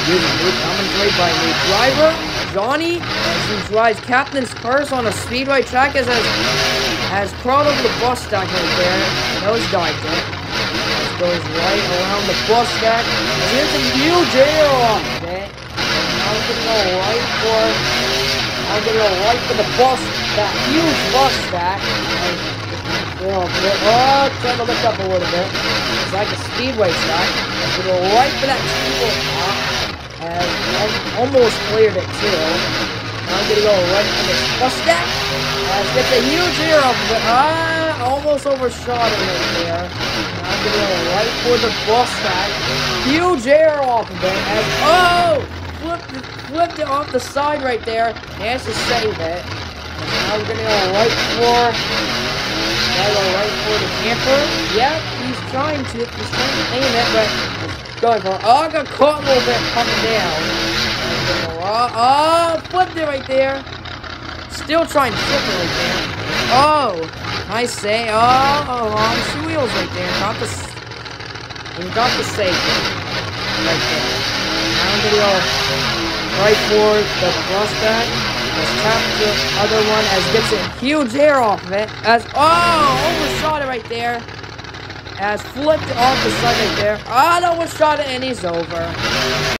Using new commentary by new driver, Johnny, as he drives Captain's Curse on a speedway track has crawled over the bus stack right there. Nose dived it. Goes right around the bus stack. Here's a huge air off of it. I'm gonna go right for the bus, that huge bus stack. Trying to lift up a little bit. It's like a speedway track. I'm gonna go right for that speedway top. And almost cleared it too. I'm gonna go right for this bus stack. Gets a huge air off of it. Almost overshot it right there. I'm gonna go right for the bus stack. Huge air off of it. Flipped it off the side right there. Managed to save it. And now we're gonna go right for the camper. Yep, he's trying to aim it, but he's going for it. I got caught a little bit coming down. Flipped it right there. Still trying to flip it right there. I say, on two wheels right there. Got the save right there. Now I'm gonna go right for the bus back. Let's tap the other one as gets a huge air off of it. Overshot it right there. As flipped off the side right there. Overshot it and he's over.